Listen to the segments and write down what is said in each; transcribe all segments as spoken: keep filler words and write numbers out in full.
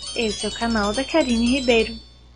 Esse é o canal da Karine Ribeiro.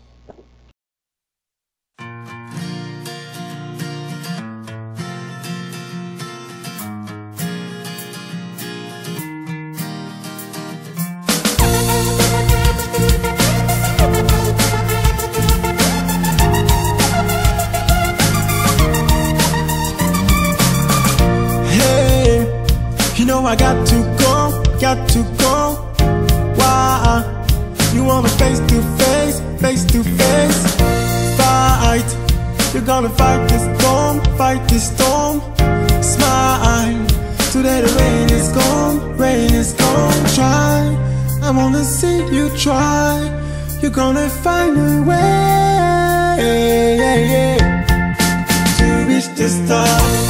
Hey, you know I got to go, got to go. Why? You want me face to face, face to face fight. You're gonna fight this storm, fight this storm. Smile, today the rain is gone, rain is gone. Try, I wanna see you try. You're gonna find a way to reach the stars.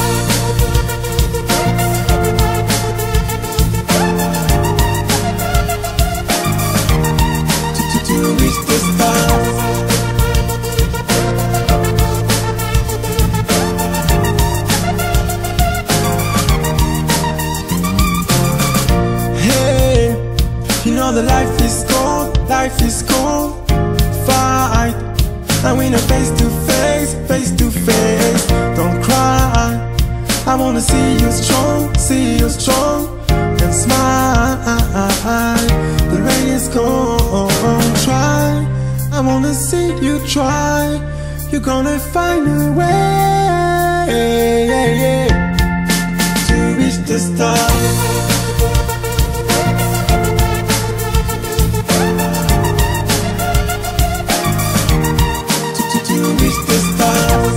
Hey, you know that life is cold, life is cold. Fight, and we know face to face, face to face. Don't cry, I wanna see you strong, see you strong. And smile, the rain is gone. Try, I wanna see you try. You're gonna find a way to reach the stars. To reach the stars.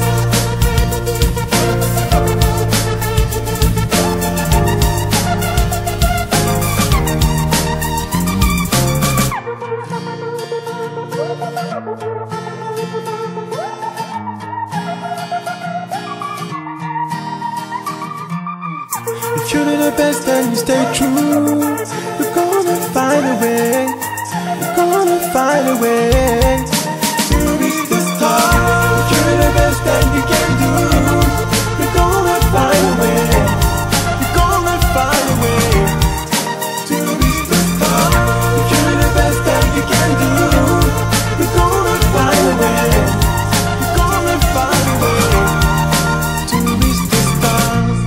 If you're the best and you stay true, you're gonna find a way. You're gonna find a way to reach the stars. If you're the best and you can do, you're gonna find a way. You're gonna find a way to reach the stars. If you're the best and you can do, you're gonna find a way. You're gonna find a way to reach the stars.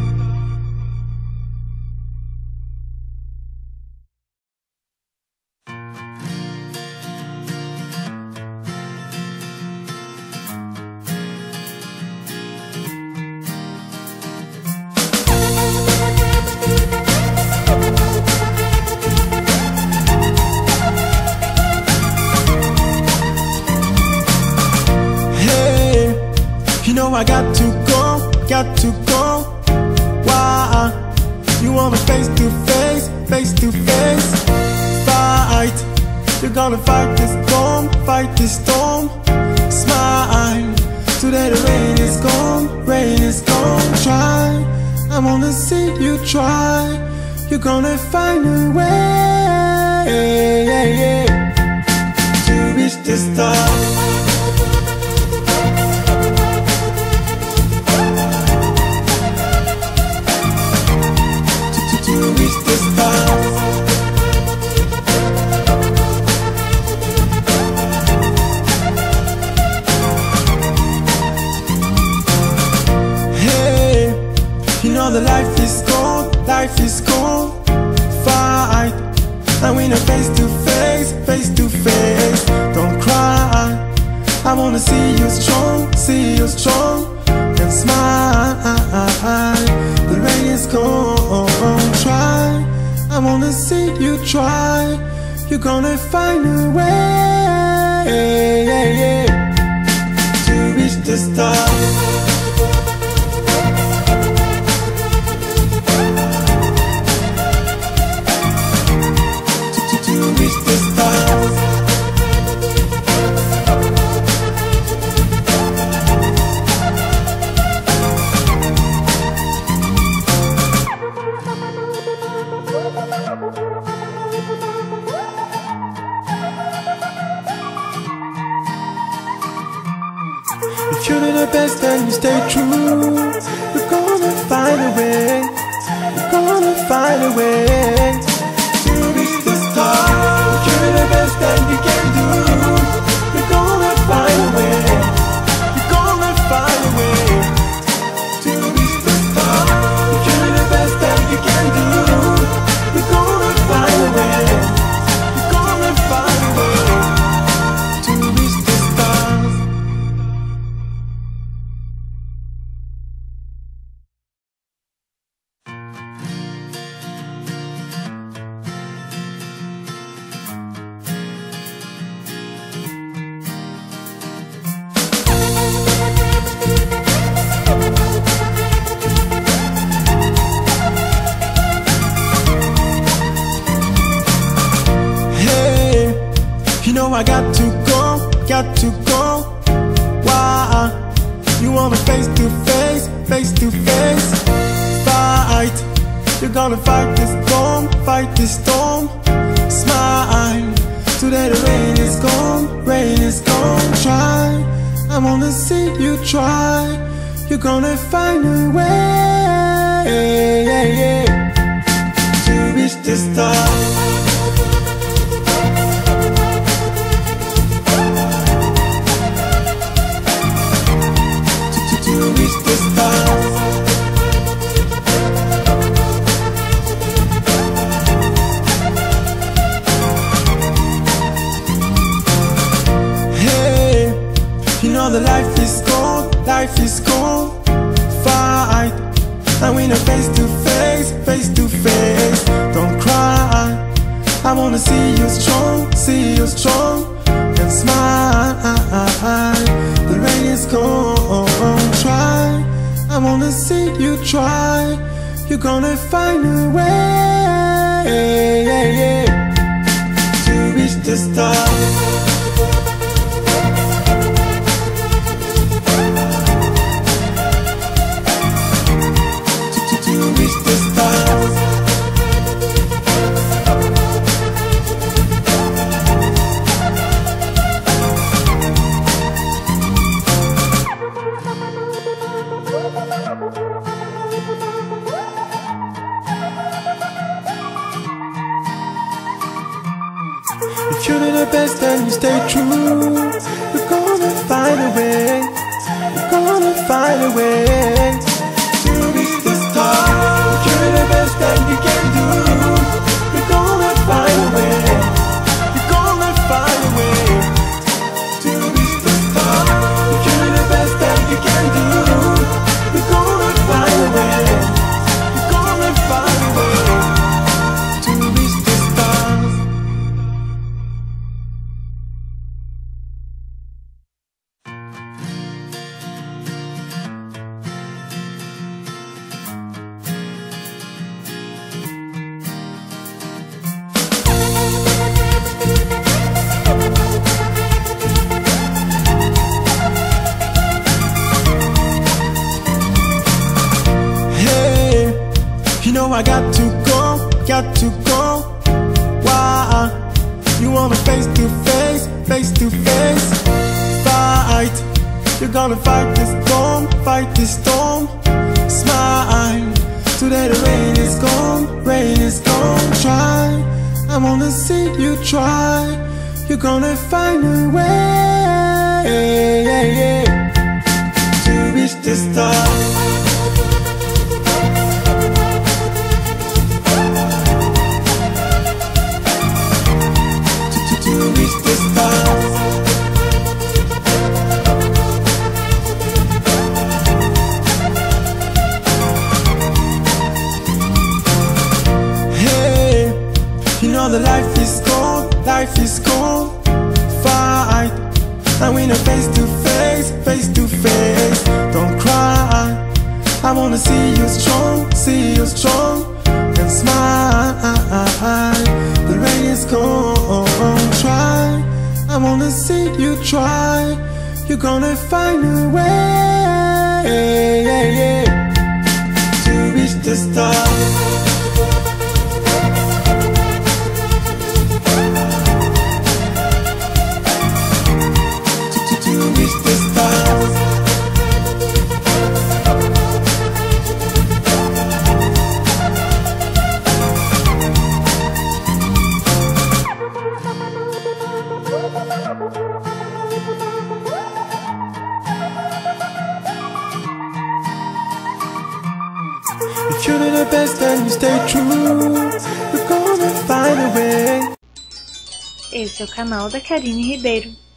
Hey, you know I got to go, got to go. Why? You want me face to face, face to face fight. You're gonna fight this storm, fight this storm. Smile, today the rain is gone, rain is gone. Try, I wanna see you try. You're gonna find a way to reach the stars. To reach the stars. Hey, you know that life is cold, life is cold. Fight, and we know face to face, face to face. Don't cry, I wanna see you strong, see you strong. And smile, the rain is gone. Try, I wanna see you try. You're gonna find a way to reach the stars. To reach the stars. If you're the best and you stay true, you're gonna find a way. You're gonna find a way to reach the stars. If you're the best You know I got to go, got to go. Why? You wanna face to face, face to face fight. You're gonna fight this storm, fight this storm. Smile, today the rain is gone, rain is gone. Try, I wanna see you try. You're gonna find a way to reach the stars. The life is cold, life is cold. Fight, and we know face to face, face to face. Don't cry, I wanna see you strong, see you strong. And smile, the rain is gone. Try, I wanna see you try. You're gonna find a way to reach the stars. If you're the best and you stay true, you're gonna find a way. You're gonna find a way to reach the stars. If you're the best that you can do, you're gonna find a way. You're gonna find a way to reach the stars. If you're the best that you can do, you're gonna find a way. You're gonna find a way to reach the stars. You know I got to go, got to go. Why? You wanna face to face, face to face fight. You're gonna fight this storm, fight this storm. Smile, today the rain is gone, rain is gone. Try, I wanna see you try. You're gonna find a way to reach the stars. The life is cold, life is cold. Fight, and we know face to face, face to face. Don't cry, I wanna see you strong, see you strong. And smile, the rain is gone. Try, I wanna see you try. You're gonna find a way to reach the stars. If you're the best and you stay true, you're gonna find a way. Esse é o canal da Karine Ribeiro.